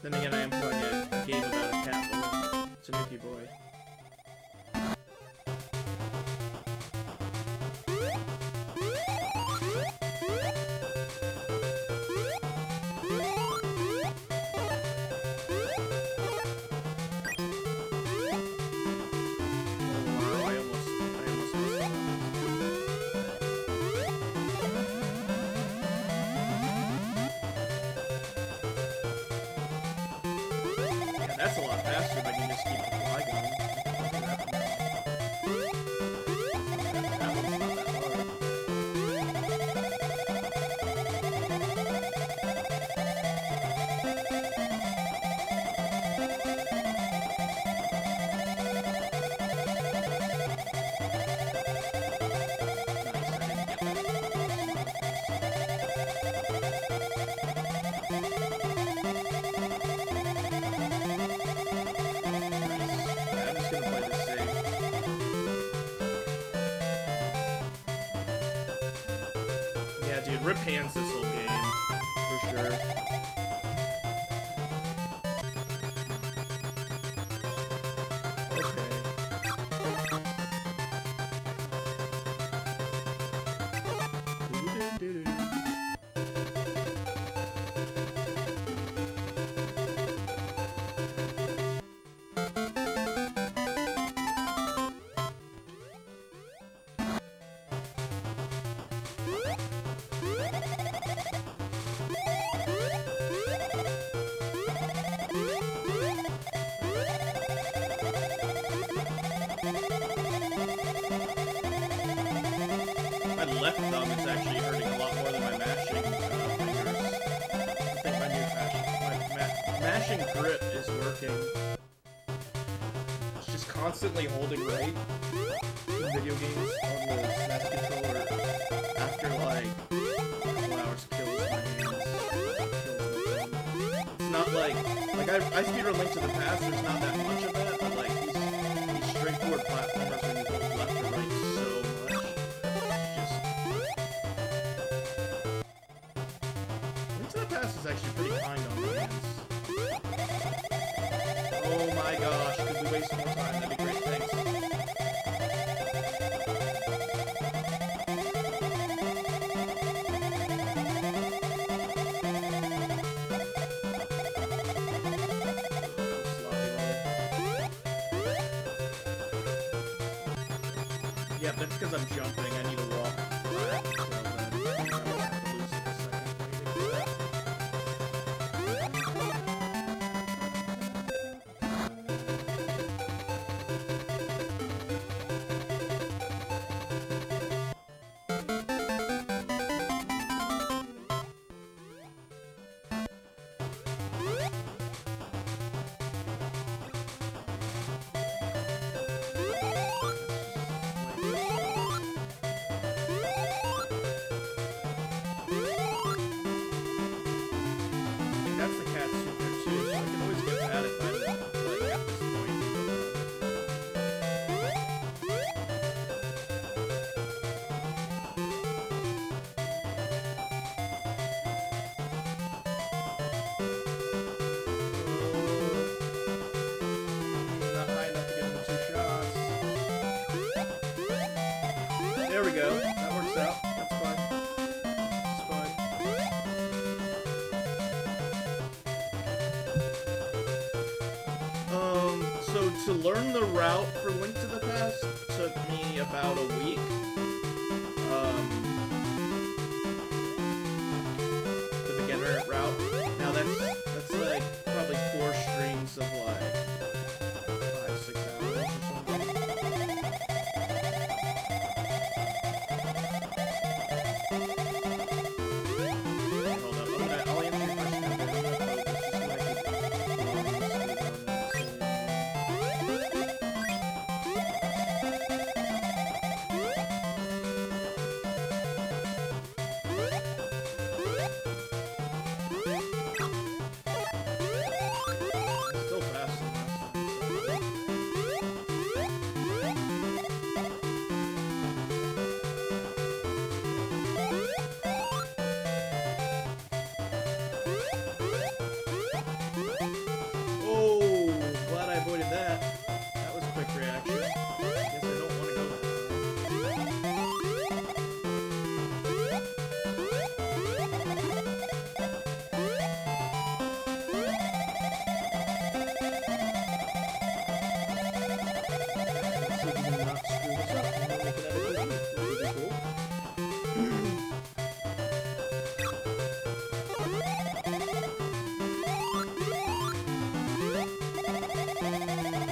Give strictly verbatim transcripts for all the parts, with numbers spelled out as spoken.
Then again, I am playing a, a game about a cat boy. It's a Mickey boy. That's a lot faster if I can just keep the fly going. That one's not that hard. Dude, rip hands this whole game, for sure. Left thumb is actually hurting a lot more than my mashing uh, fingers. I think my new mashing, my ma mashing grip is working. It's just constantly holding right in video games on the S N E S controller after like a couple hours kills my hands. Kills my thumb. It's not like like I I speedrun Link to the Past. There's not that much of it, but like these these straightforward platformers when you hold left or right so much. Is actually pretty kind on the hands. Oh my gosh, could we waste some more time? That'd be great, thanks. Yep, that's because I'm jumping. I need to walk back. So then I'm gonna have to lose it a second waiting for that. There we go. That works out. That's fine. That's fine. Um, so to learn the route for Link to the Past took me about a week. Um, the beginner route. Now that's that's like probably four streams of like five, six hours or something.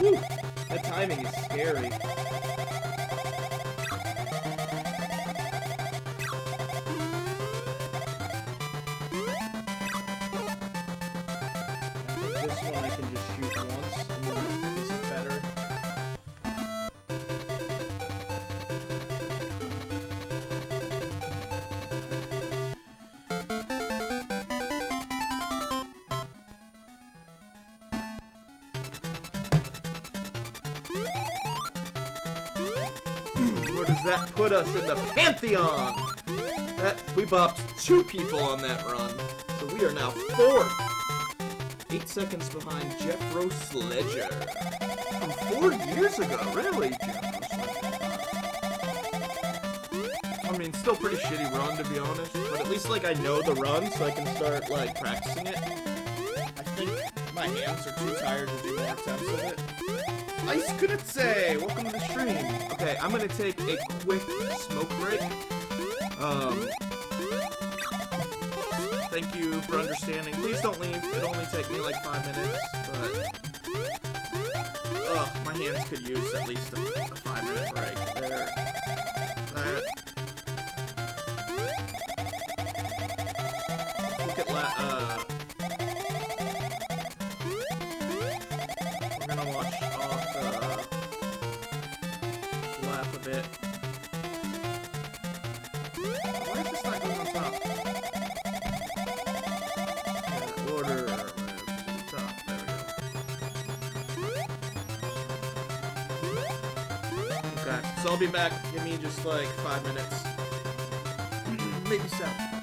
Whew, that timing is scary. This one I can just shoot once, and then this is better. Where does that put us in the Pantheon? That we bopped two people on that run, so we are now fourth. Eight seconds behind Jeffro Sledger. From four years ago, really? I mean, still pretty shitty run, to be honest. But at least, like, I know the run, so I can start, like, practicing it. I think my hands are too tired to do more attempts of it. Ice Kunitse! Welcome to the stream. Okay, I'm gonna take a quick smoke break. Um... Thank you for understanding. Please don't leave. It'll only take me like five minutes, but... Ugh, my hands could use at least a, a five minute break. There. That. Look at that, uh... we're gonna watch off, uh... laugh a bit. Why is this not going on top? Order to the top. There we go. Okay, so I'll be back. Give me just like five minutes. Maybe seven.